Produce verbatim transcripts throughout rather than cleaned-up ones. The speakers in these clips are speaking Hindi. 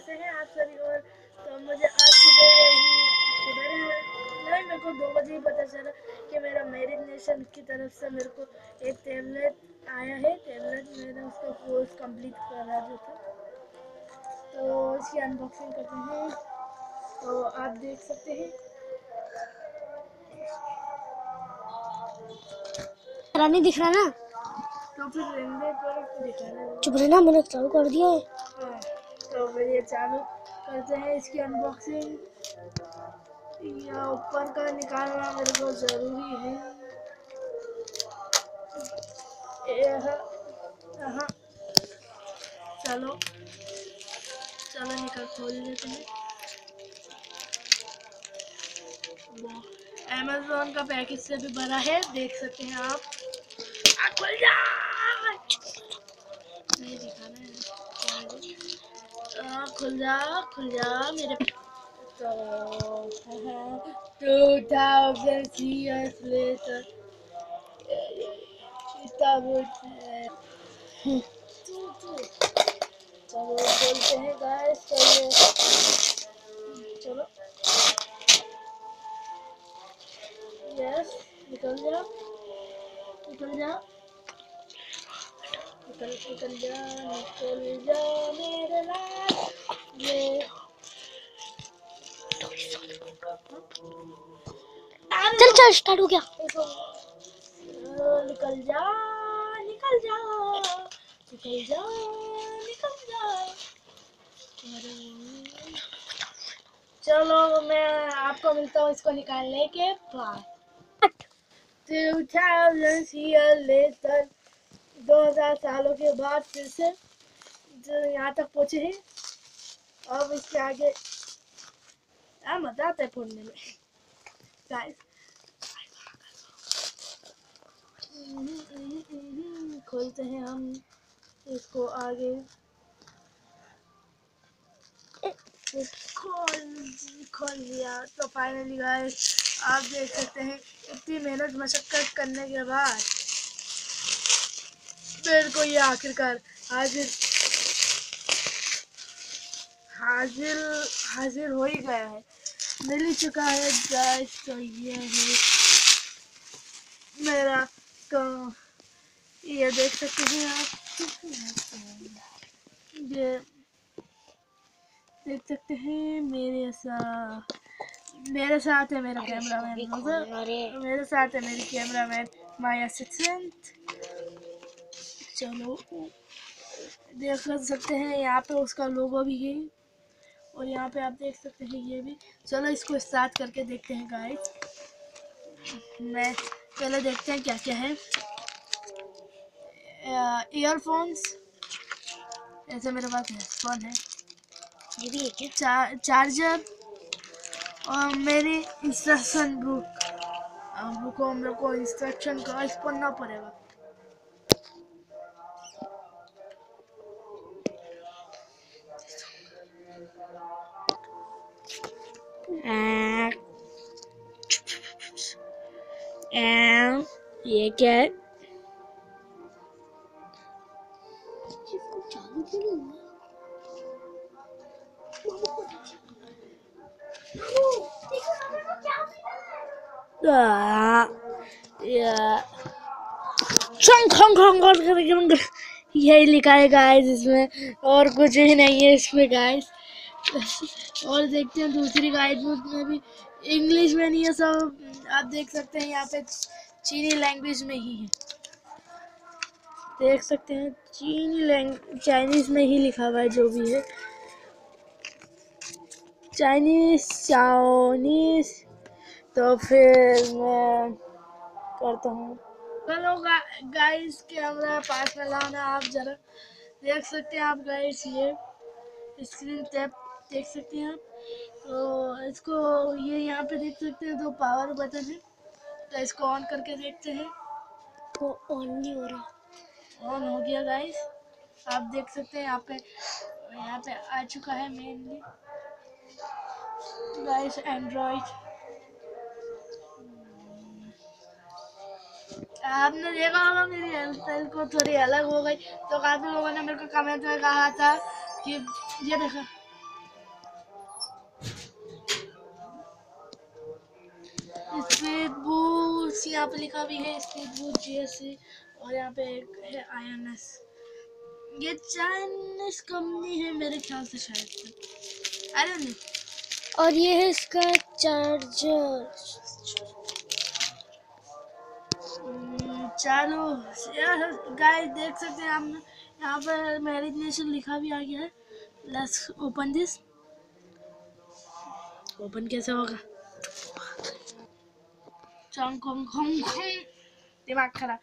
कैसे हैं आप सभी। और तो मुझे आज सुबह ही सुबह नहीं मेरे को दो बजे ही पता चला कि मेरा मैरिज नेशन की तरफ से मेरे को एक टैबलेट आया है। टैबलेट मैंने उसका कोर्स कंप्लीट करा जो था, तो उसकी अनबॉक्सिंग करते हैं। तो आप देख सकते हैं, नहीं दिख रहा ना, तो फिर रहने पर दिखाने चुप रहना, मैंने चालू कर दिया है। हाँ, तो फिर ये चालू करते हैं इसकी अनबॉक्सिंग। या ऊपर का निकालना मेरे को जरूरी है। हाँ, चलो चलो निकाल खोल लेते हैं। अमेज़न का पैकेज से भी बड़ा है, देख सकते हैं आप। आ, खुल जा, नहीं दिखाना है, आ, खुल जा खुल जा मेरे। तो टू थाउजेंड ईयर्स लेटर चलो बोलते हैं गाइस। चलिए चलो, यस, निकल जा निकल जा निकल निकल जा निकल जा मेरे लाल। ये चल चल स्टार्ट हो गया। निकल जा निकल जा निकल जा निकल जा। चलो मैं आपको मिलता हूँ इसको निकालने के बाद। टू थाउजेंड ईयर लेटर, दो हजार सालों के बाद फिर से जो यहाँ तक पहुँचे हैं। अब इसके आगे आ, मजा आता है पढ़ने में गाइस। खोलते हैं हम इसको आगे। खोल खोल लिया। तो फाइनली गाइस आप देख सकते हैं, इतनी मेहनत मशक्कत करने के बाद मेरे को ये आखिरकार हाजिर हाजिर हाजिर हो ही गया है, मिल ही चुका है गाइस। तो ये है मेरा, तो ये देख सकते हैं आप, ये देख सकते हैं मेरे साथ मेरे साथ है मेरा कैमरामैन नजर, मेरे साथ है मेरी कैमरामैन माय असिस्टेंट। चलो देख सकते हैं यहाँ पे उसका लोगो भी है, और यहाँ पे आप देख सकते हैं ये भी। चलो इसको स्टार्ट करके देखते हैं गाइस। मैं पहले देखते हैं क्या क्या है। ईयरफोन्स, ऐसे मेरे पास हेडफोन है, ये भी है क्या? चा, चार्जर और मेरी इंस्ट्रक्शन बुक। रुको मेरे को इंस्ट्रक्शन का इस पढ़ना पड़ेगा। आ, आ, ये क्या है? यही लिखा है गाइस इसमें, और कुछ ही नहीं है इसमें गाइस। और देखते हैं दूसरी गाइड बुक में भी इंग्लिश में नहीं है, सब आप देख सकते हैं यहाँ पे चीनी लैंग्वेज में ही है। देख सकते हैं चीनी लैंग्वेज, चाइनीज में ही लिखा हुआ है जो भी है, चाइनीज चाइनीज। तो फिर मैं करता हूँ। चलो गाइस कैमरा पास में लाना, आप जरा देख सकते हैं आप गाइस, ये स्क्रीन टैप देख सकते हैं आप। तो इसको ये यहाँ पे देख सकते हैं दो पावर बटन है, तो इसको ऑन करके देखते हैं। वो ऑन नहीं हो रहा। ऑन हो गया गाइस, आप देख सकते हैं यहाँ पे यहाँ पे आ चुका है मेनली गाइस एंड्रॉइड। आपने देखा होगा मेरी हेयर स्टाइल को थोड़ी अलग हो गई, तो काफी लोगों ने मेरे को कमेंट में कहा था कि ये देखा स्पीड बूस्ट यहाँ पे लिखा भी है, स्पीड बूस्ट जीएससी। और यहाँ पे एक है आईएनएस, ये चाइनीज कंपनी है मेरे ख्याल से शायद, अरे नहीं। और ये है इसका चार्जर। चलो गाइस देख सकते हैं हम यहाँ पर मैरिनेशन लिखा भी आ गया है। Let's open this. ओपन कैसे होगा? चंग खोंग खोंग खोंग, दिमाग खराब।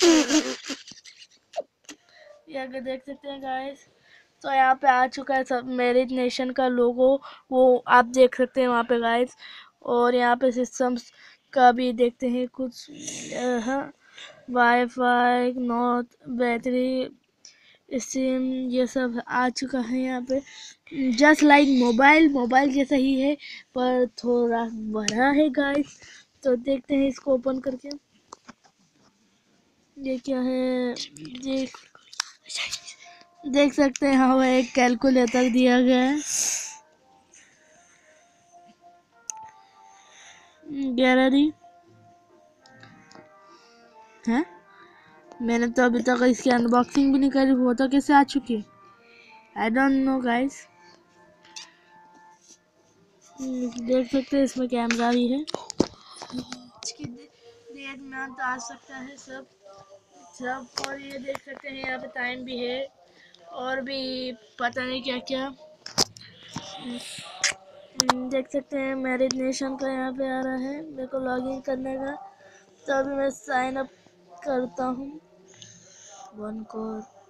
ये अगर देख सकते हैं गाइस, तो यहाँ पे आ चुका है सब मैरिनेशन का लोगो, वो आप देख सकते हैं वहाँ पे गाइस। और यहाँ पे सिस्टम्स का भी देखते हैं कुछ, हाँ वाईफाई, नॉट, बैटरी, सिम, ये सब आ चुका है यहाँ पे। जस्ट लाइक मोबाइल मोबाइल जैसा ही है पर थोड़ा बड़ा है गाइस। तो देखते हैं इसको ओपन करके। ये क्या है? देख देख सकते हैं हाँ, एक कैलकुलेटर दिया गया है। गैलरी है, मैंने तो अभी तक इसकी अनबॉक्सिंग भी नहीं करी, वो तो कैसे आ चुकी है? I don't know guys. देख सकते हैं इसमें कैमरा भी है, इसकी डेट में तो आ सकता है सब सब। और ये देख सकते हैं यहाँ पे टाइम भी है, और भी पता नहीं क्या क्या देख सकते हैं। मैरिनेशन का यहाँ पे आ रहा है मेरे को लॉगिन करने का, तो अभी मैं साइन अप करता हूँ। One core